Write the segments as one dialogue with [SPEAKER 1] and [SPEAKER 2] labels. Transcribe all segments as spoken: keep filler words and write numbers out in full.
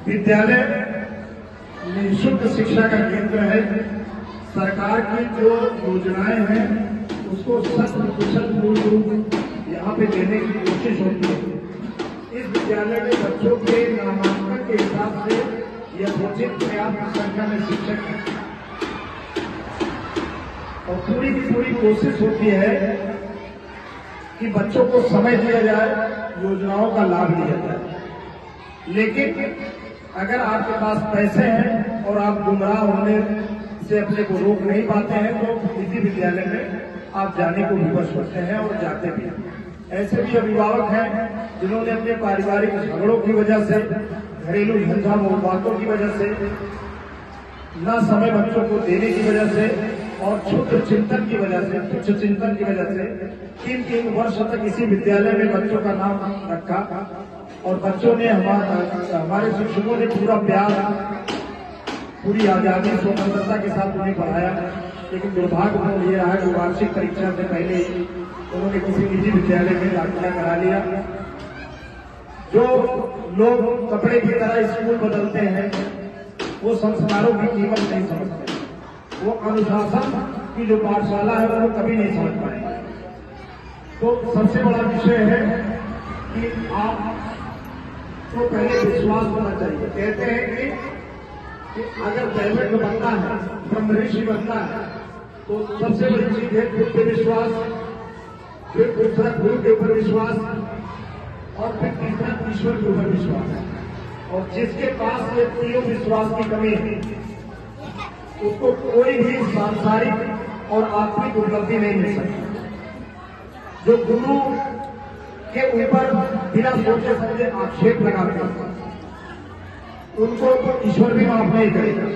[SPEAKER 1] विद्यालय निःशुल्क शिक्षा का केंद्र है। सरकार की जो योजनाएं हैं उसको शत प्रतिशत पूर्ण रूप यहाँ पे देने की कोशिश होती है। इस विद्यालय के बच्चों के नामांकन के हिसाब से यथोचित पर्याप्त संख्या में शिक्षक हैं और पूरी की पूरी कोशिश होती है कि बच्चों को समय दिया जाए, योजनाओं का लाभ लिया जाए। लेकिन अगर आपके पास पैसे हैं और आप गुमराह होने से अपने को रोक नहीं पाते हैं तो किसी विद्यालय में आप जाने को विवश होते हैं और जाते भी हैं। ऐसे भी अभिभावक हैं जिन्होंने अपने पारिवारिक झगड़ों की वजह से, घरेलू झंझा बातों की वजह से, न समय बच्चों को देने की वजह से और क्षुद्र चिंतन की वजह से, तुच्छ चिंतन की वजह से तीन तीन वर्ष तक इसी विद्यालय में बच्चों का नाम रखा और बच्चों ने हमारा हमारे शिक्षकों ने पूरा प्यार, पूरी आजादी, स्वतंत्रता के साथ उन्हें पढ़ाया। लेकिन दुर्भाग्यपूर्ण ये रहा कि वार्षिक परीक्षा से पहले ही उन्होंने किसी निजी विद्यालय में दाखिला करा लिया। जो लोग कपड़े की तरह स्कूल बदलते हैं वो संस्कारों की कीमत नहीं समझते, वो अनुशासन की जो पाठशाला है वो कभी नहीं समझ पाएंगे। तो सबसे बड़ा विषय है कि आप तो पहले विश्वास होना चाहिए। कहते हैं कि, कि अगर दैवज्ञ बनना है, ब्रह्म ऋषि बनना है तो सबसे बड़ी चीज है खुद पे विश्वास, फिर दूसरा गुरु के ऊपर विश्वास और फिर तीसरा ईश्वर के ऊपर विश्वास। और जिसके पास ये तीनों विश्वास की कमी है उसको कोई भी सांसारिक और आत्मिक उपलब्धि नहीं मिल सकती। जो गुरु के ऊपर बिना सोचे समझे आक्षेप लगाते हैं उनको तो ईश्वर भी माफ नहीं करेगा।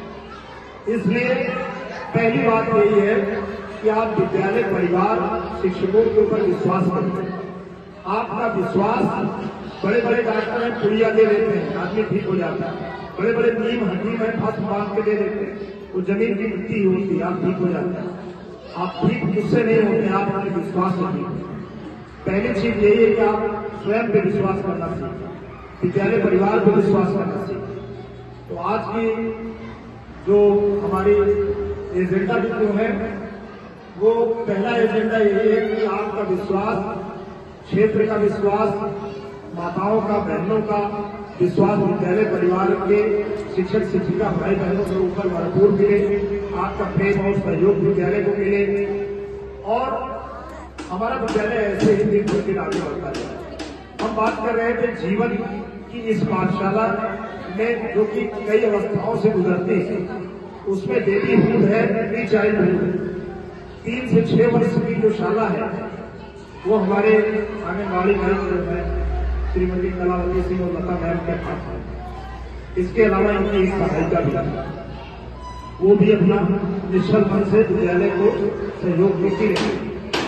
[SPEAKER 1] इसलिए पहली बात यही है कि आप विद्यालय, परिवार, शिक्षकों के ऊपर विश्वास करें। आपका विश्वास, बड़े बड़े डॉक्टर हैं, पुड़िया दे देते हैं, आदमी ठीक हो जाता है। बड़े बड़े नीम हकीम है, फंस बांध के दे देते हैं, वो जमीन की मिट्टी होती है, आप ठीक हो जाते हैं। आप ठीक उससे नहीं होते, आप अपने विश्वास से ठीक होते। पहली चीज यही है कि आप स्वयं पे विश्वास करना सीखें, विद्यालय परिवार पे विश्वास करना सीखें। तो आज की जो हमारी एजेंडा जो है वो पहला एजेंडा यही है कि आपका विश्वास, क्षेत्र का विश्वास, माताओं का, बहनों का विश्वास विद्यालय परिवार के शिक्षक शिक्षिका भाई बहनों के ऊपर भरपूर मिले। आपका प्रेम और सहयोग विद्यालय को मिले और हमारा विद्यालय ऐसे ही दिन प्रतिदिन आगे बढ़ता जाए। हम बात कर रहे थे जीवन की इस पाठशाला में जो कि कई अवस्थाओं से गुजरती है, उसमें बेबी हुड है, प्री चाइल्डहुड, तीन से छह वर्ष की जो शाला है वो हमारे आंगनबाड़ी कार्यक्रम है श्रीमती कलावती सिंह और लता मैम के पास है। इसके अलावा इनकी एक सहायिका भी है, वो भी अपना निश्चल मन से विद्यालय को सहयोग देती रही।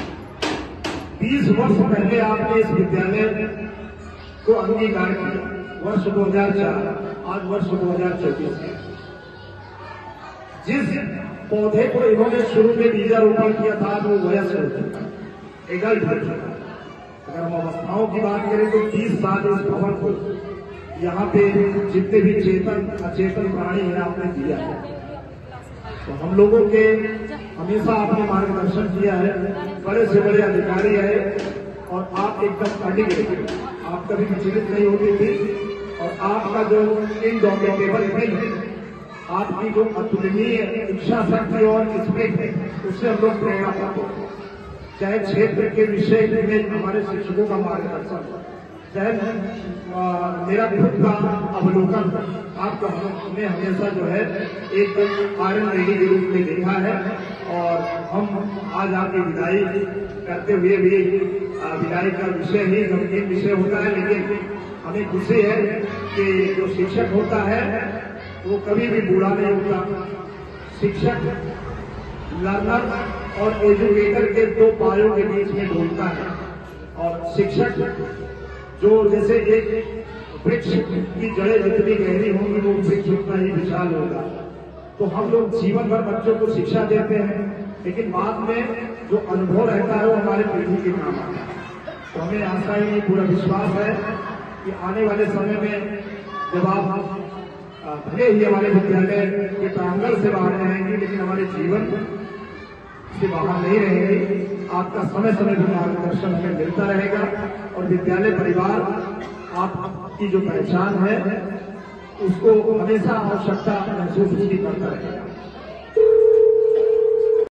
[SPEAKER 1] बीस वर्ष पहले आपने इस विद्यालय को अंगीकार किया, वर्ष दो हजार चार, आज वर्ष दो हजार चौबीस है। जिस पौधे को इन्होंने शुरू में बीजारोपण किया था वो वयस्क हो चुका, एडल्ट हो चुका। अगर हम अवस्थाओं की बात करें तो तीस साल इस भवन को यहाँ पे जितने भी चेतन अचेतन प्राणी हैं आपने दिया है। तो हम लोगों के हमेशा आपने मार्गदर्शन किया है, बड़े से बड़े अधिकारी आए और आप एकदम अडिग थे, आप कभी विचलित नहीं होती थी और आपका जो इनडोमिटेबल विल है, आपकी जो अतुलनीय इच्छा शक्ति और स्पिरिट है, उससे हम लोग प्रेरणा पाते हैं। चाहे क्षेत्र के विषय में हमारे शिक्षकों का मार्गदर्शन, चाहे मेरा खुद का अवलोकन, आपको हमने हमेशा जो है एक आयरन लेडी के रूप में देखा है। और हम आज आपकी विदाई करते हुए भी, विदाई का विषय ही गंभीर विषय होता है, लेकिन हमें खुशी है कि जो शिक्षक होता है वो कभी भी बूढ़ा नहीं होता। शिक्षक लर्नर और एजुकेटर के दो पायों के बीच में ढूंढता है और शिक्षक जो जैसे एक वृक्ष की जड़ें जितनी गहरी होंगी वो वृक्ष उतना ही विशाल होगा। तो हम लोग जीवन भर बच्चों को शिक्षा देते हैं, लेकिन बाद में जो अनुभव रहता है वो हमारे पीढ़ी के काम आता है। तो हमें आशा ही नहीं, पूरा विश्वास है कि आने वाले समय में जब आप भले ही हमारे विद्यालय के प्रांगण से बाहर रहेंगे, लेकिन हमारे जीवन से बाहर नहीं रहेंगे। आपका समय समय पर मार्गदर्शन हमें मिलता रहेगा और विद्यालय परिवार आपकी जो पहचान है उसको हमेशा आवश्यकता महसूस करता रहेगा।